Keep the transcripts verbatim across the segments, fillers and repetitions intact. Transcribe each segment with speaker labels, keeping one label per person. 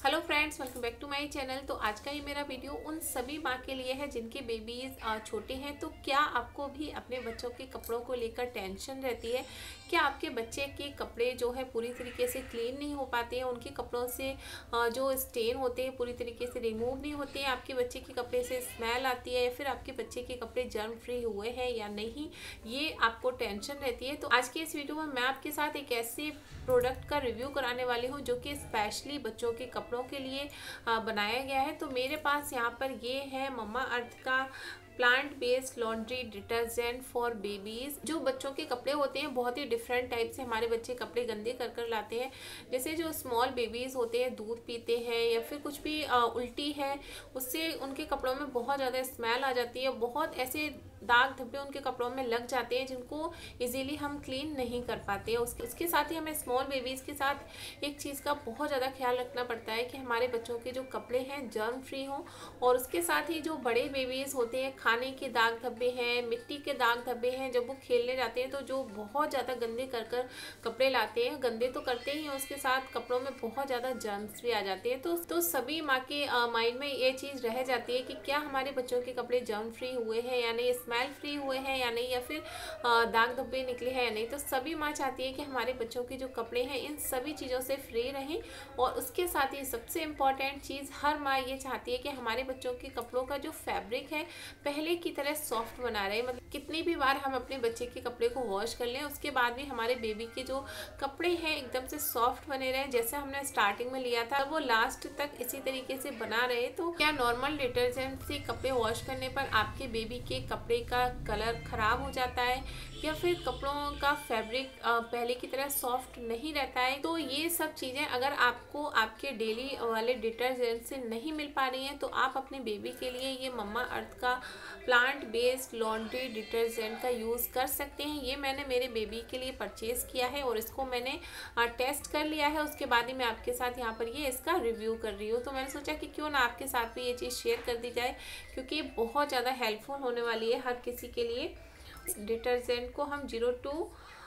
Speaker 1: Hello friends, welcome back to my channel. तो आज का ये मेरा वीडियो उन सभी माँ के लिए है जिनके बेबीज छोटे हैं। तो क्या आपको भी अपने बच्चों के कपड़ों को लेकर टेंशन रहती है? क्या आपके बच्चे के कपड़े जो है पूरी तरीके से क्लीन नहीं हो पाते हैं? उनके कपड़ों से जो स्टेन होते हैं पूरी तरीके से रिमूव नहीं होते हैं? आपके बच्चे के कपड़े से स्मेल आती है या फिर आपके बच्चे के कपड़े जर्म फ्री हुए हैं या नहीं, ये आपको टेंशन रहती है? तो आज के इस वीडियो में मैं आपके साथ एक ऐसे प्रोडक्ट का रिव्यू कराने वाली हूँ जो कि स्पेशली बच्चों के कपड़ों के लिए बनाया गया है। तो मेरे पास यहाँ पर ये है मम्मा अर्थ का plant based laundry detergent for babies. जो बच्चों के कपड़े होते हैं बहुत ही डिफरेंट टाइप से हमारे बच्चे कपड़े गंदे कर कर लाते हैं। जैसे जो स्मॉल बेबीज होते हैं, दूध पीते हैं या फिर कुछ भी आ, उल्टी है, उससे उनके कपड़ों में बहुत ज़्यादा स्मेल आ जाती है। बहुत ऐसे दाग धब्बे उनके कपड़ों में लग जाते हैं जिनको इजीली हम क्लीन नहीं कर पाते हैं। उसके उसके साथ ही हमें स्मॉल बेबीज़ के साथ एक चीज़ का बहुत ज़्यादा ख्याल रखना पड़ता है कि हमारे बच्चों के जो कपड़े हैं जर्म फ्री हों। और उसके साथ ही जो बड़े बेबीज़ होते हैं, खाने के दाग धब्बे हैं, मिट्टी के दाग धब्बे हैं, जब वो खेलने जाते हैं तो जो बहुत ज़्यादा गंदे कर कर कपड़े लाते हैं, गंदे तो करते ही हैं, उसके साथ कपड़ों में बहुत ज़्यादा जर्म्स भी आ जाते हैं। तो तो सभी माँ के माइंड में ये चीज़ रह जाती है कि क्या हमारे बच्चों के कपड़े जर्म फ्री हुए हैं या नहीं, स्मेल फ्री हुए हैं या नहीं, या फिर दाग धब्बे निकले हैं या नहीं। तो सभी माँ चाहती है कि हमारे बच्चों के जो कपड़े हैं इन सभी चीज़ों से फ्री रहें। और उसके साथ ही सबसे इम्पॉर्टेंट चीज़, हर माँ ये चाहती है कि हमारे बच्चों के कपड़ों का जो फैब्रिक है पहले की तरह सॉफ्ट बना रहे। मतलब कितनी भी बार हम अपने बच्चे के कपड़े को वॉश कर लें, उसके बाद भी हमारे बेबी के जो कपड़े हैं एकदम से सॉफ्ट बने रहे, जैसे हमने स्टार्टिंग में लिया था वो लास्ट तक इसी तरीके से बना रहे। तो क्या नॉर्मल डिटर्जेंट से कपड़े वॉश करने पर आपके बेबी के कपड़े का कलर खराब हो जाता है या फिर कपड़ों का फैब्रिक पहले की तरह सॉफ्ट नहीं रहता है? तो ये सब चीज़ें अगर आपको आपके डेली वाले डिटर्जेंट से नहीं मिल पा रही हैं तो आप अपने बेबी के लिए ये मम्मा अर्थ का प्लांट बेस्ड लॉन्ड्री डिटर्जेंट का यूज़ कर सकते हैं। ये मैंने मेरे बेबी के लिए परचेज़ किया है और इसको मैंने टेस्ट कर लिया है। उसके बाद ही मैं आपके साथ यहाँ पर ये इसका रिव्यू कर रही हूँ। तो मैंने सोचा कि क्यों ना आपके साथ भी ये चीज़ शेयर कर दी जाए, क्योंकि ये बहुत ज़्यादा हेल्पफुल होने वाली है हर किसी के लिए। डिटर्जेंट को हम जीरो टू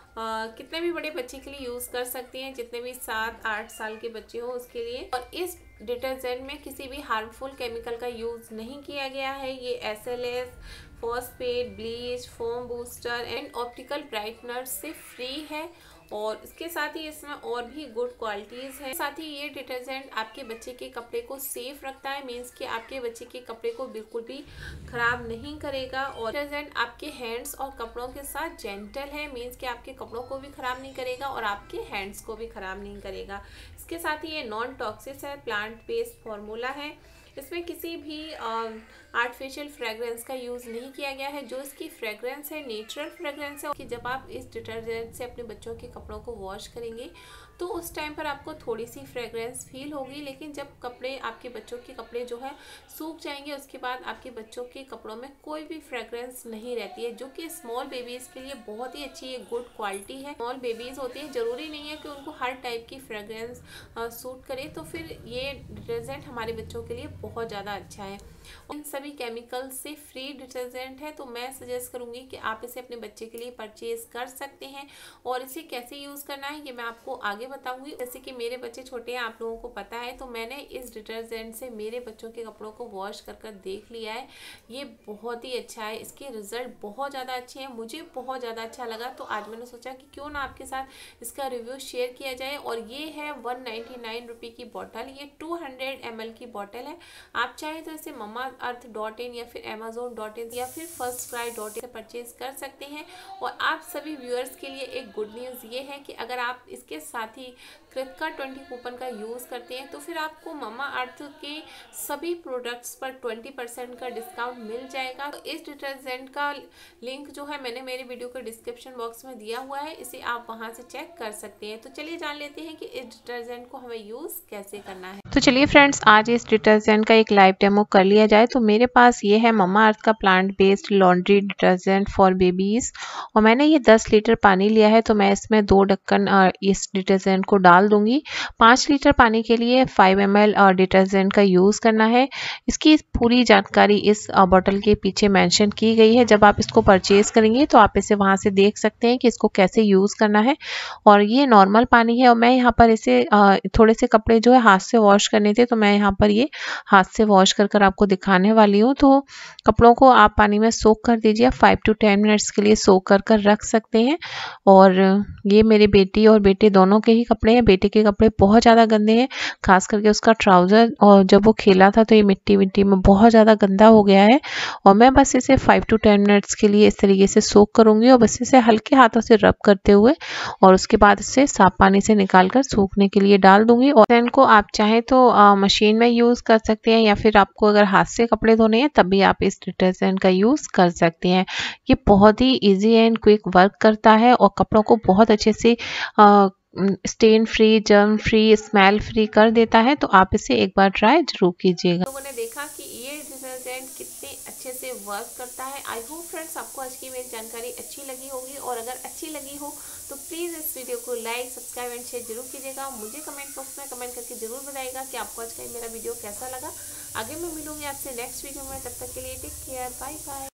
Speaker 1: कितने भी बड़े बच्चे के लिए यूज़ कर सकते हैं, जितने भी सात आठ साल के बच्चे हो उसके लिए। और इस डिटर्जेंट में किसी भी हार्मफुल केमिकल का यूज़ नहीं किया गया है। ये S L S, phosphate, bleach, foam booster and optical brightener से फ्री है। और इसके साथ ही इसमें और भी गुड क्वालिटीज़ हैं। साथ ही ये डिटर्जेंट आपके बच्चे के कपड़े को सेफ रखता है, मीन्स कि आपके बच्चे के कपड़े को बिल्कुल भी ख़राब नहीं करेगा। और डिटर्जेंट आपके हैंड्स और कपड़ों के साथ जेंटल है, मीन्स कि आपके कपड़ों को भी ख़राब नहीं करेगा और आपके हैंड्स को भी ख़राब नहीं करेगा। इसके साथ ही ये नॉन टॉक्सिक है, प्लांट बेस्ड फार्मूला है। इसमें किसी भी आर्टिफिशियल फ्रेगरेंस का यूज़ नहीं किया गया है। जो इसकी फ्रेगरेंस है नेचुरल फ्रेगरेंस है कि जब आप इस डिटर्जेंट से अपने बच्चों के कपड़ों को वॉश करेंगे तो उस टाइम पर आपको थोड़ी सी फ्रेगरेंस फील होगी, लेकिन जब कपड़े आपके बच्चों के कपड़े जो है सूख जाएंगे उसके बाद आपके बच्चों के कपड़ों में कोई भी फ्रेगरेंस नहीं रहती है, जो कि स्मॉल बेबीज़ के लिए बहुत ही अच्छी एक गुड क्वालिटी है। स्मॉल बेबीज़ होती हैं, ज़रूरी नहीं है कि उनको हर टाइप की फ्रेगरेंस सूट करे, तो फिर ये डिटर्जेंट हमारे बच्चों के लिए बहुत ज़्यादा अच्छा है। इन सभी केमिकल से फ्री डिटर्जेंट है, तो मैं सजेस्ट करूँगी कि आप इसे अपने बच्चे के लिए परचेज़ कर सकते हैं। और इसे कैसे यूज़ करना है ये मैं आपको आगे बताऊंगी। जैसे कि मेरे बच्चे छोटे हैं, आप लोगों को पता है, तो मैंने इस डिटर्जेंट से मेरे बच्चों के कपड़ों को वॉश कर कर देख लिया है। ये बहुत ही अच्छा है, इसके रिजल्ट बहुत ज़्यादा अच्छे हैं, मुझे बहुत ज़्यादा अच्छा लगा। तो आज मैंने सोचा कि क्यों ना आपके साथ इसका रिव्यू शेयर किया जाए। और ये है वन नाइन्टी नाइन रुपये की बॉटल, ये टू हंड्रेड एम एल की बॉटल है। आप चाहें तो इसे मम्मा अर्थ डॉट इन या फिर अमेजोन डॉट इन या फिर फर्स्ट क्राई डॉट इन से परचेज कर सकते हैं। और आप सभी व्यूअर्स के लिए एक गुड न्यूज़ ये है कि अगर आप इसके साथ ही कृतिका ट्वेंटी कूपन का यूज़ करते हैं तो फिर आपको मम्मा अर्थ के सभी प्रोडक्ट्स पर ट्वेंटी परसेंट का डिस्काउंट मिल जाएगा। तो इस डिटर्जेंट का लिंक जो है मैंने मेरे वीडियो के डिस्क्रिप्शन बॉक्स में दिया हुआ है, इसे आप वहां से चेक कर सकते हैं। तो चलिए जान लेते हैं कि इस डिटर्जेंट को हमें यूज़ कैसे करना है।
Speaker 2: तो चलिए फ्रेंड्स, आज इस डिटर्जेंट का एक लाइव डेमो कर लिया जाए। तो मेरे पास ये है मम्मा अर्थ का plant based laundry detergent for babies और मैंने ये दस लीटर पानी लिया है। तो मैं इसमें दो ढक्कन इस डिटर्जेंट को डाल दूंगी। पाँच लीटर पानी के लिए फाइव एम एल डिटर्जेंट का यूज़ करना है। इसकी पूरी जानकारी इस बॉटल के पीछे मेंशन की गई है। जब आप इसको परचेज करेंगे तो आप इसे वहाँ से देख सकते हैं कि इसको कैसे यूज़ करना है। और ये नॉर्मल पानी है और मैं यहाँ पर इसे थोड़े से कपड़े जो है हाथ से वॉश वॉश करने थे, तो मैं यहाँ पर ये हाथ से वॉश कर कर आपको दिखाने वाली हूँ। तो कपड़ों को आप पानी में सोक कर दीजिए, फाइव टू टेन मिनट्स के लिए सोक कर कर रख सकते हैं। और ये मेरी बेटी और बेटे दोनों के ही कपड़े हैं। बेटे के कपड़े बहुत ज़्यादा गंदे हैं, खास करके उसका ट्राउज़र, और जब वो खेला था तो ये मिट्टी मिट्टी में बहुत ज़्यादा गंदा हो गया है। और मैं बस इसे फाइव टू टेन मिनट्स के लिए इस तरीके से सोक करूँगी और बस इसे हल्के हाथों से रब करते हुए और उसके बाद इसे साफ पानी से निकाल कर सूखने के लिए डाल दूंगी। और डिटर्जेंट को आप चाहें तो आ, मशीन में यूज़ कर सकते हैं, या फिर आपको अगर हाथ से कपड़े धोने हैं तब भी आप इस डिटर्जेंट का यूज़ कर सकते हैं। ये बहुत ही इजी एंड क्विक वर्क करता है और कपड़ों को बहुत अच्छे से आ, stain free, germ free, smell free कर देता है। तो आप इसे एक बार ट्राई जरूर कीजिएगा।
Speaker 1: लोगों ने देखा कि ये डिटर्जेंट कितने अच्छे से वर्क करता है। आई होप फ्रेंड्स आपको आज की मेरी जानकारी अच्छी लगी होगी, और अगर अच्छी लगी हो तो प्लीज़ इस वीडियो को लाइक, सब्सक्राइब एंड शेयर जरूर कीजिएगा। मुझे कमेंट बॉक्स में कमेंट करके जरूर बताइएगा कि आपको आज का मेरा वीडियो कैसा लगा। आगे मैं मिलूंगी आपसे नेक्स्ट वीडियो में, तब तक के लिए टेक केयर, बाय बाय।